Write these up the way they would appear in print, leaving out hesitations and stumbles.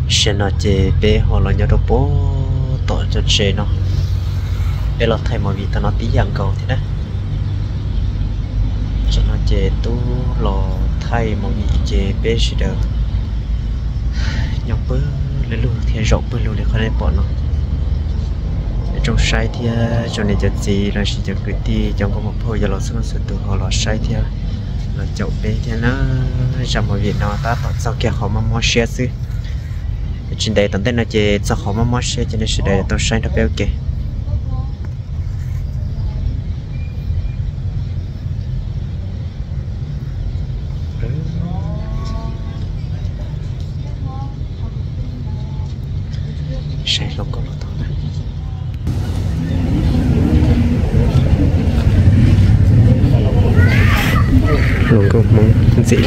sẽ nó chế bé họ là nhớ đâu bố tội cho chế nó để là thay mọi việc ta nó tí dạng cầu thế đấy cho nó chế tu lò thay mọi việc chế bé sẽ được nhóc bữa lấy luôn thì rộng bữa luôn để khỏi để bỏ nó trong sai thì cho nên cho gì là chỉ cho cái ti trong có một phôi giờ nó xuống sự tự họ là sai thì là chậu bé thì nó trong mọi việc nó ta tạo sau kia họ mà mua xe xí trên đây tận tên là chỉ cho họ mà mua xe cho nên sự đây tôi sai nó béo kì sai không có lỗ này luôn có mong gì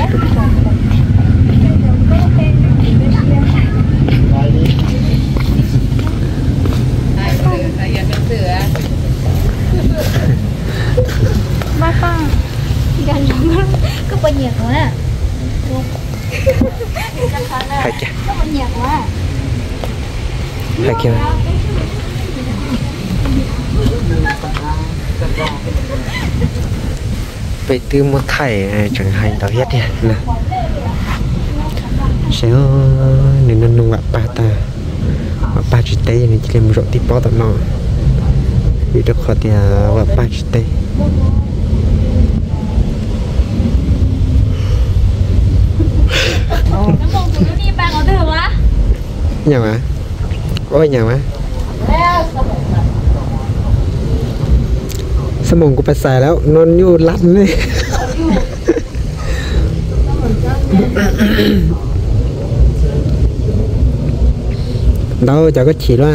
ba con gần lắm có bao nhiêu quá hay chưa có bao nhiêu quá hay chưa vậy từ một thầy chẳng hành đâu hết nha sẽ nên nâng nâng ba ta ba chỉ tây nên chỉ làm rộng tiếp bao tận nó bị được khỏi thì ba chỉ tây nhà mà ôi nhà mà sao mông của bà xàiแล้วนอนอยู่ลั่นเลยđâu chả có chỉ là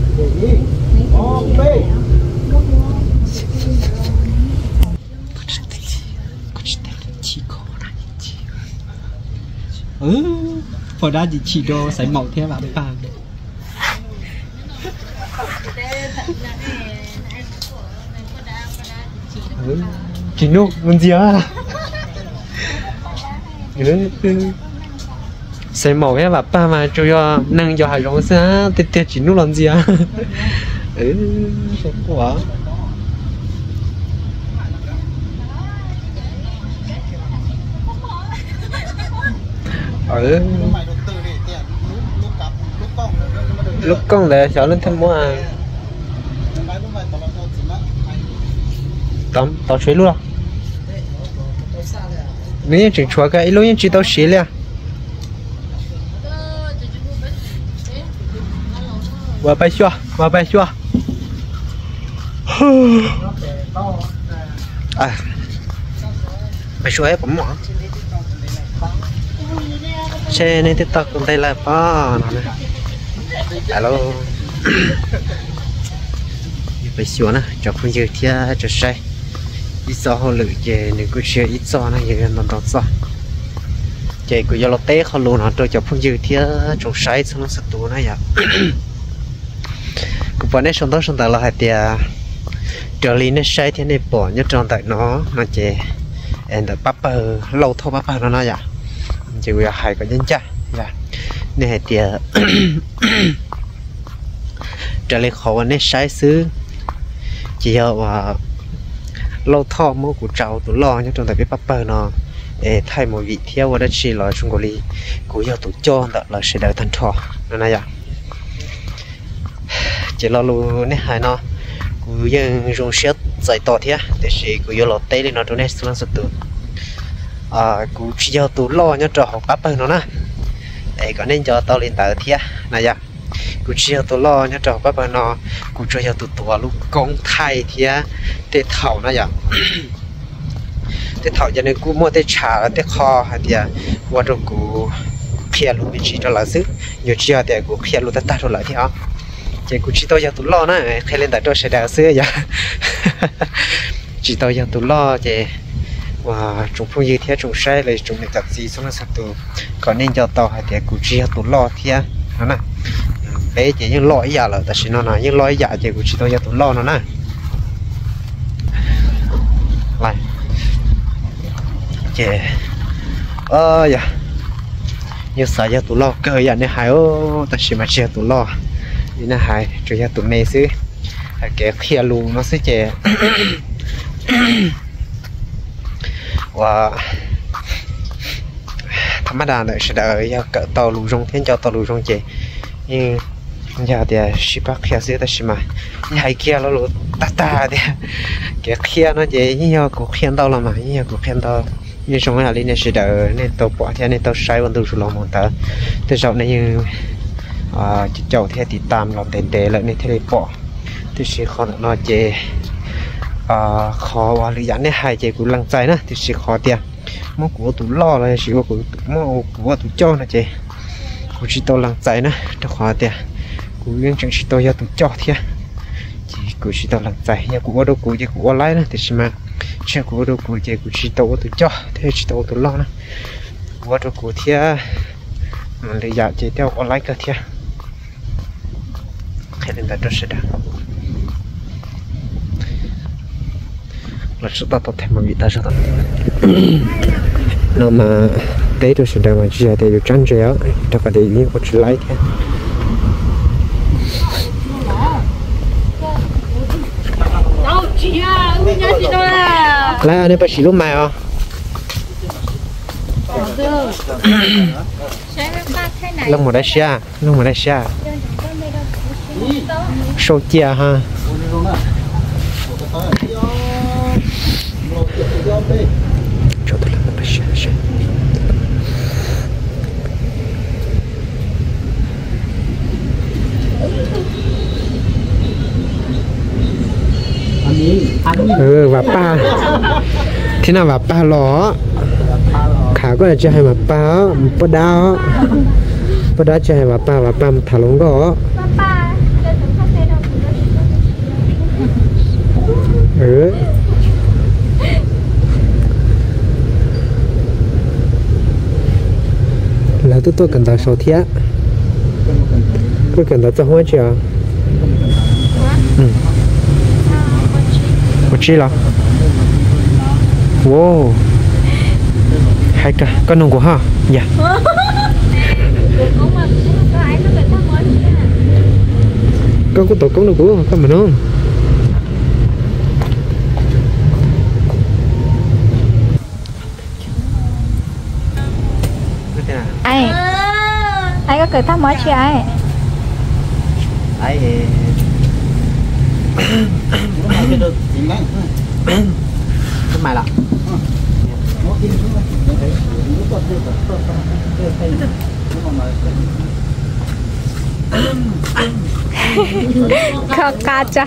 phở đa chỉ đồ sấy màu theo bạn vàng chỉ nụ muốn gì à sấy màu cái bà ba mà cho nâng cho hải rong xa tiệt chỉ nụ làm gì à quá lúc con để cháu lên thăm mua à tao chơi luôn nếu như chỉ chua cái lúc như chỉ tao xí liền qua bay xua à bay xua ấy bấm mỏ xe này tiếp tục còn đây là bao nó này alo bay xua nè cho không dư thì cho say ít gió họ lử về nên cứ chơi ít gió này giờ nó đọt gió chơi cứ giờ lót té họ luôn họ cho không dư thì trong say xong nó sụt tụ này vậy cũng phải nên xong đó là hai tia trở lên nó say thì này bỏ nhớ tròn tại nó chơi em đã bắp lâu thôi bắp nó nói vậy chỉ bây giờ hai cái nhân cha là này hai tia trở lên khó nên say xứ chỉ ở lâu thọ mua của cháu tụi lo nhá trong tại biết bắp nó thay một vị theo và đất chỉ là trung quốc lý của giờ tụi cho đó là sẽ đợi thành thọ nó này à chỉ lo luôn nè hai nó của dân dùng xét giải tỏa thế để sẽ của giờ lọt tây lên nó trong này xuống sụt tụi của chỉ giờ tụi lo nhá trò học bắp nó nè để có nên cho tao lên tới thế này à cụ chia tôi lo nhá trò bác nó cụ cho tụi tôi lúc công thay thì để thảo nó vậy để thảo cho nên cụ mua để trả để kho hay thì qua trong cụ kia luôn bị chỉ cho là sức nhiều chia thì cụ kia luôn ta cho lại thì không chỉ cụ chỉ tôi cho tụi lo nữa khi lên tại tôi sẽ đào xưa vậy chỉ tôi cho tụi lo chỉ và chúng phong như thế chúng sai là chúng này tập gì xong nó sắp tụi còn nên cho tao hay thì cụ chia tụi lo thì nó nè bé chỉ những loại giả là tại sao nó nói những loại giả chỉ của chị tôi cho tụi lo nó nè lại chị dạ như sợ cho tụi lo cơ vậy nên hai ô ta chỉ mà chơi tụi lo đi nè hai chơi cho tụi này xứ cái kia luôn nó sẽ chơi và thầm đa này sẽ đợi cỡ tàu lù rong thiên cho tàu lù rong chơi nhưng giờ thì chỉ bắt kia xứ ta chỉ mà hai kia nó lù ta thì cái kia nó chơi như nhau cũng khen tàu là mà như nhau cũng khen tàu như trong cái này sẽ đợi nên tàu bỏ theo nên tàu sai vẫn từ số lòng một tờ từ sau này như chậu theo thì tam lòng tiền tệ lại nên thế bỏ thì sẽ khó nó chơi khó và lý giải này hai chơi cũng lăngใจนะthì sẽ khó tiền mong của tụi lo là chỉ của mong của tụi cho là chơi của chỉ tao lăngใจนะcho khó tiền của những chuyện chỉ tao cho tụi cho thế chỉ của chỉ tao lăngใจnhưng của đâu của chơi của lái nữa thì xem mà chơi của đâu của chơi của chỉ tao tụi cho thế chỉ tao tụi lo nữa của đâu của thế lý giải chơi theo online cơ thế hay nên là rất sẽ đáng là sự ta tập thêm một vị ta sẽ tập nó mà đấy tôi sẽ đang mà chia để được tránh chéo cho cả để những cái chuyện lấy thế lại anh ấy bác sĩ lúc mai à lông một đại xa lông một đại xa sâu chia ha cho tôi làm một đại xa và ba thế nào và ba ló khá có là chơi mà ba đá chơi và ba thả lông gõ là tôi cần tao số thiết tôi cần tao cho hoa chưa một chi là wow hai cả con nồng của ha dạ con có tổ công được của con mà nó ai có cười thăm mới chưa ai cái mày là Kaca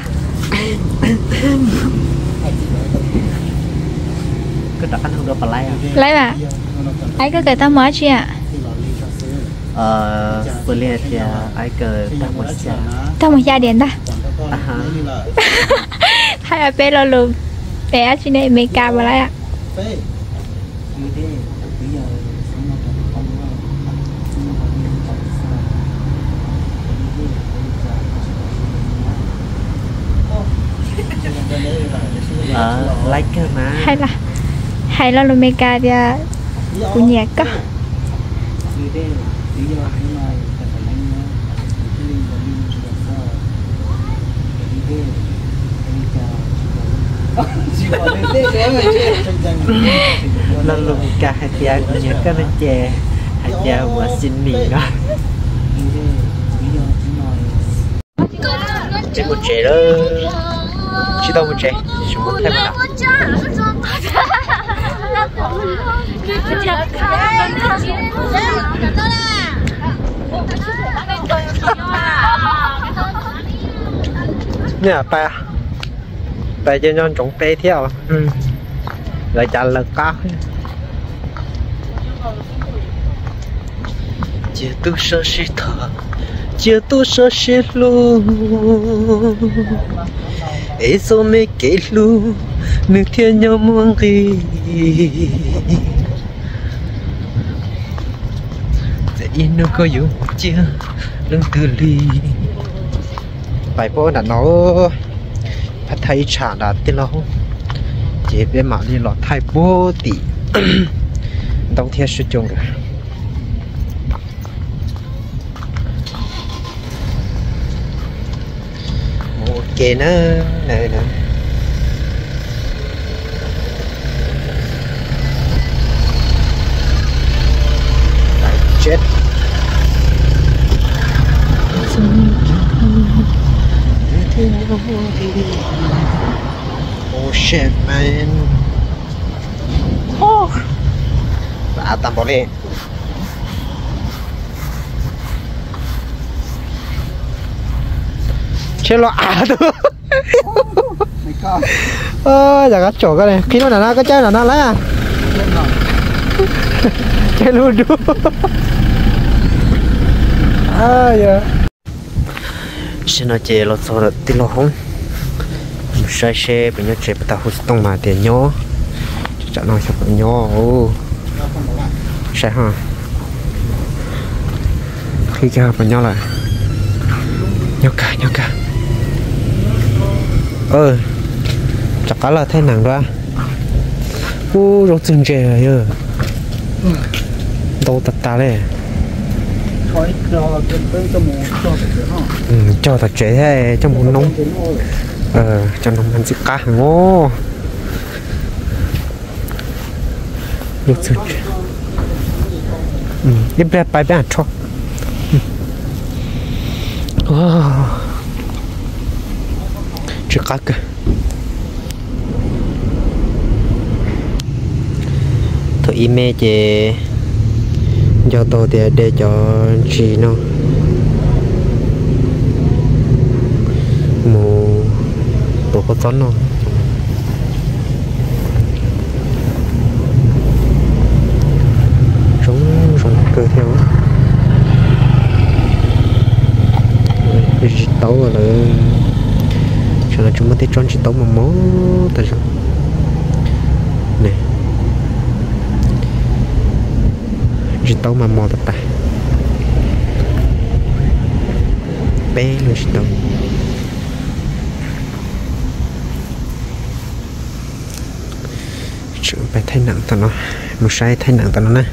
cái đặt ăn không được phải lấy mà ai có cười thăm mới chưa ạ vừa liền thì ai cười tao một gia đình ta hay là bé lo lùm bé trên đây mấy ca vào lại ạ like mà hay là lùm mấy ca thì của nhà có lần lùng cả hai cha của nhà các anh chè hai cha mà xin mì đó chỉ một chè đó chỉ đâu một chè chỉ một thêm một nè ta tại cho nhân trồng tê theo lại chả là cao chưa tu sơ sĩ thở chưa tu sơ sĩ lu ấy số mấy cái lu nước thiên nhau muôn gì vậy nó có dùng chưa đừng từ ly bài bố là nó phát thấy trả là tên là không chỉ biết mà đi lọt thay bố tỷ đông thiên sử dụng kề nữa này nè chết oh shit man oh đã tạm bỏ đi chết lo à thôi giờ cái chỗ cái này khi nó là cái chơi là nó lấy à chơi luôn luôn giờ xin nói chơi lo sao được tin lo không sai xe bây giờ chơi bắt đầu hút tông mà tiền nhó chắc nói sao phải nhó ô sai ha khi kia phải nhó lại nhó cả chắc cả là thay nặng đó rồi từng chơi rồi đâu ta đấy cho thật chế thế trong một nông cho nông ăn chích cá ngô được rồi đi bè bay bè cho chích cá cơ thôi email về cho tôi để cho chị nó mù tổ có tón không giống cơ theo chị tấu rồi là cho là chúng ta thấy tròn chị tấu mà máu tại sao này chị tấu mà mò tập bài bé luôn chị tấu chuyện phải thay nặng tao nó một sai thay nặng tao nó nè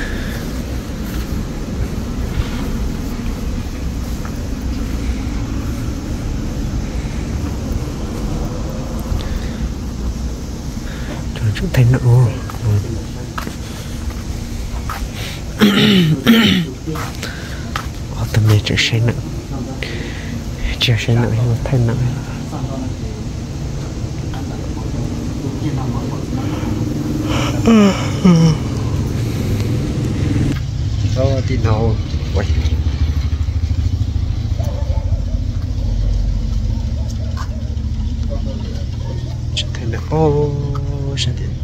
chuyện thay nặng ô tầm này chưa say nặng nhưng mà thay nặng thì nào vậy thay nặng sao thế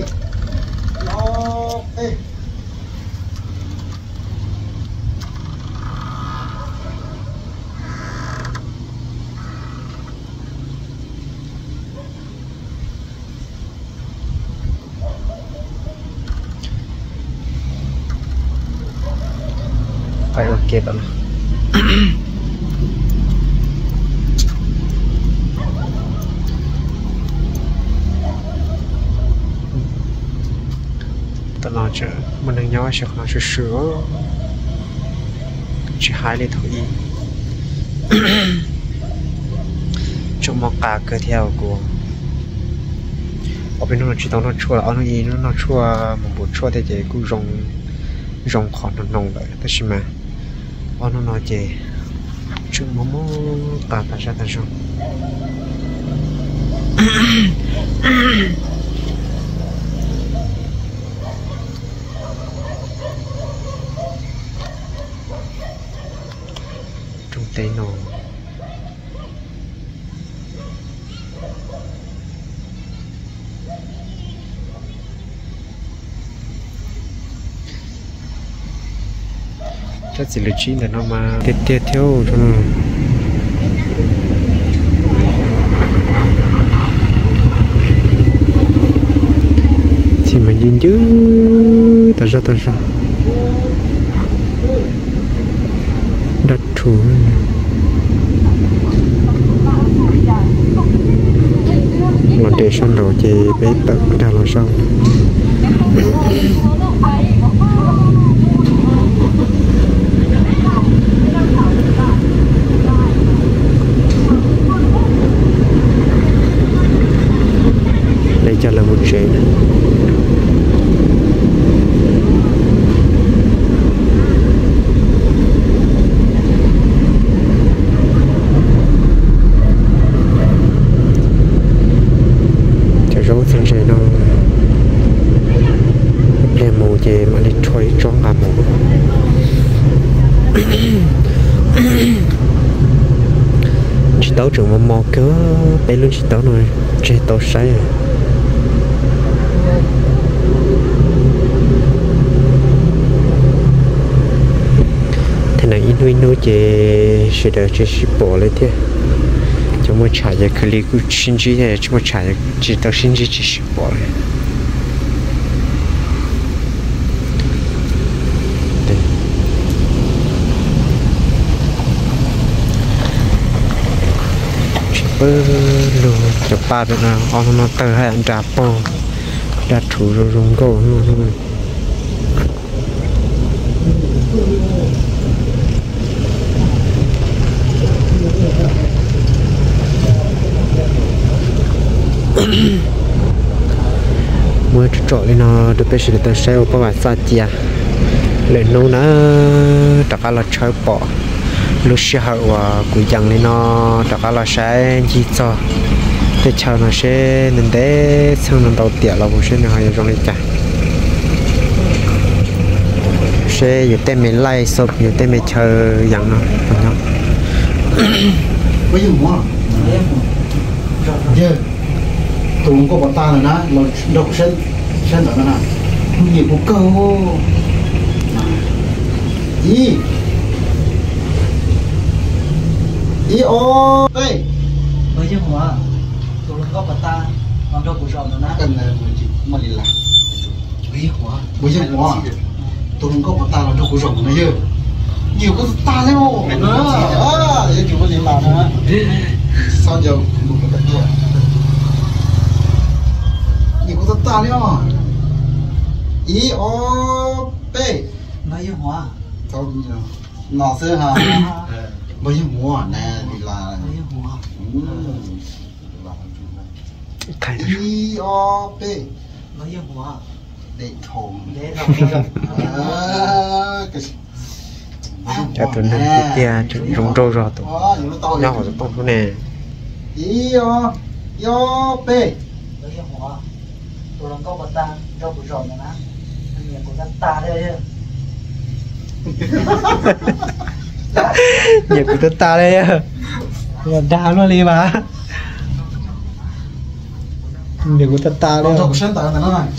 phải ok bạn tao nói chứ mình đang nói sẽ nói sự sửa chỉ hai lít thôi trong một cả cơ theo của ở bên nó chỉ tao nó chua là nó gì nó chua một bộ chua thì chỉ cũng rong khó nó nồng vậy tất nhiên mà nó nói gì chúng mắm ta ra rồi trong tay nó chắc chỉ là chỉ là nó mà tiếp theo cho nó thì mình nhìn chứ ta ra đặt thủ mà để xong rồi thì bé tự ra làm sao chỉ tao trường mà mò cớ bé luôn chỉ tao rồi chơi tao sai à thế này in nuôi nuôi chơi sẽ được chơi ship bỏ lên thế chúng mới trả về cái lý của sinh trí này chúng mới trả chỉ tao sinh trí chỉ ship bỏ lên luôn chụp ba được nào ông nó từ hai anh đạp po đạp thủ rồi rung cổ mới trội lên nó được biết sự tự sale có vài sa chia lên nấu nó tất cả là chơi bỏ lúc xưa họ cũng chẳng nên nó tất cả là sẽ gì cho để chờ nó sẽ nên để xong nó đầu tiệt là một số này họ trong đây cả sẽอยู่แต่ไม่ไล่ศพอยู่แต่ไม่เชยอย่างเนาะ bây giờ mua giờ tụi có bảo ta là nó là đậu sen sen ở nào nhiều có cơ gì ý ô đây bây giờ hóa tụi nó có ta làm cho cuộc sống nó cần là mà đi làm bây giờ hóa tụi nó có bảo ta làm cho cuộc sống nó giờ nhiều có ta đấy không giờ chúng mình làm nữa sao giờ một cái gì nhiều có ta đấy không ý ô đây bây giờ hóa sao nó sẽ hả bây giờ mua nè thì là bây giờ hóa I O P bây giờ hóa để thùng để làm cho tụi nó kia rung rô rồi tụi nhau họ sẽ bông cái này I O P bây giờ hóa tụi nó có ta cho cuộc sống nó nhiều của ta đây nhiều của ta đây á đào nó đi mà nhiều của ta đây nó có sinh tại nó này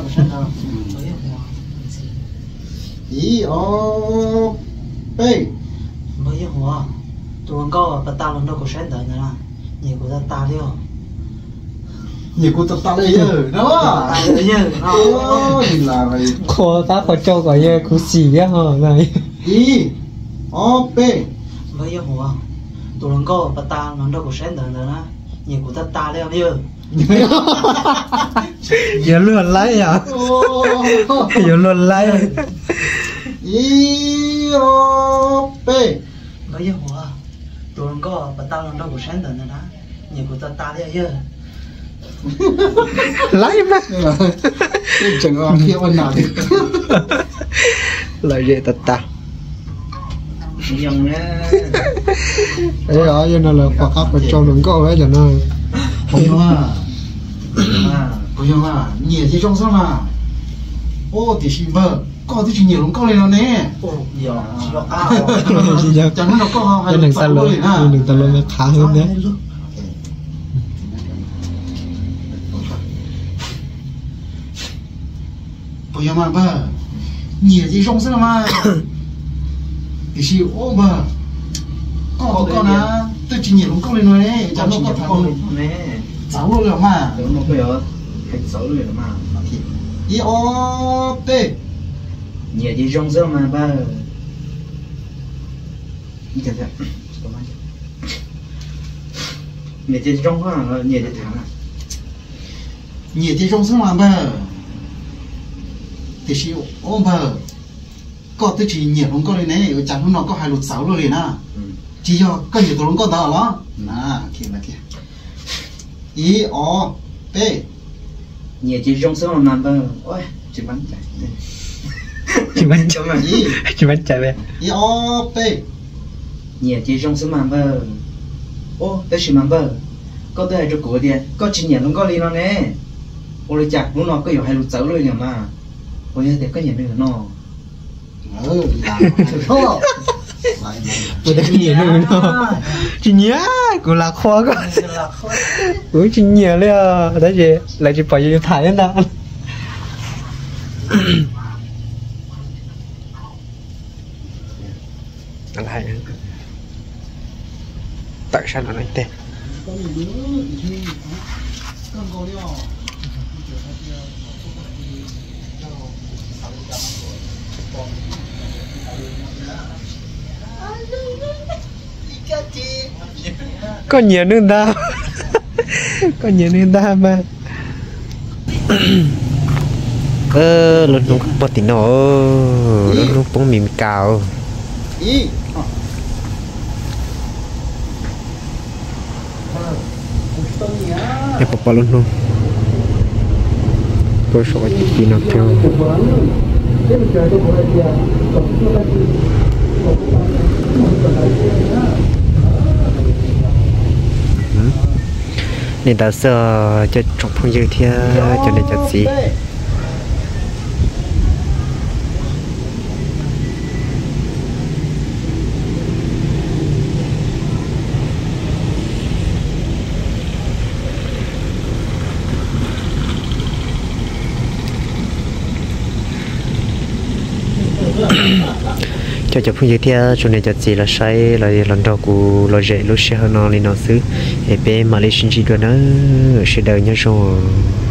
I O P bây giờ hóa tụi nó có ta làm đâu có sinh tại nữa nhiều của ta đây nhiều của ta đây đó thì là vậy khó ta khó cho cái gì cũng xì á hả này I O P bây giờ hóa tụi nó có ta làm đâu có sinh tại nữa nhiều của ta đây bây giờ giờ luôn lấy à giờ luôn lấy I O P bây giờ hóa tụi nó có ta làm đâu có sinh tại nữa nhiều của ta đây bây giờ lấy mà chẳng có kia bên nào thì lợi dễ ta dùng nhé đấy đó cho nên là khoa học và cho đừng có đấy cho nó không mà nhiều gì trong sao mà ô thì xin vợ có thì chỉ nhiều lắm có lên nó nè chẳng nó có hay đừng tan luôn đừng tan luôn khá hơn đấy bây giờ mà vợ nhiều gì trong sao mà thì chỉ ô vợ có con á tôi chỉ nhiều lắm có lên nó nè chẳng nó có thằng sáu luôn rồi mà nó bây giờ thành 6 rồi mà I O P nhiều gì trong giờ mà ba như thế nhiều gì trong quá nhiều gì thằng nhiều gì trong sao mà ba thì chỉ ô vợ có tôi chỉ nhiều lắm có lên này chẳng nó có 2 lụt 6 rồi nè chỉ do có nhiều tôi có đó đó nè kia I O P nhiều chỉ trong số mà ba ôi chỉ bắn chạy chỉ bắn chạy về I O P nhiều chỉ trong số mà ba ô tới chỉ mà ba có tới cho cổ đi có chỉ nhiều nó có đi nó nè ôi chặt lúc nó có nhiều 2 lụt 6 rồi mà ôi thì có nhiều nữa nó làm thôi Bữa đây nhiều nữa nó chỉ nhớ của là khó quá cũng chỉ nhớเลยđấy gì lại chỉ phải thải lên đó anh hay tại sao nó lại tệ có nhiều nữa ta có nhiều nữa ta mà lần lúc bắt tí nó lần lúc bóng mìm cào em bỏ luôn luôn tôi sợ chị nào theo nên ta sợ cho trong phong dư thì cho nên cho gì cho phương diện theo cho nên cho gì là sai là lần đầu của lo dễ lúc xe hơn nó lên nó xứ để bé mà lấy sinh chi nữa sẽ đời nhớ rồi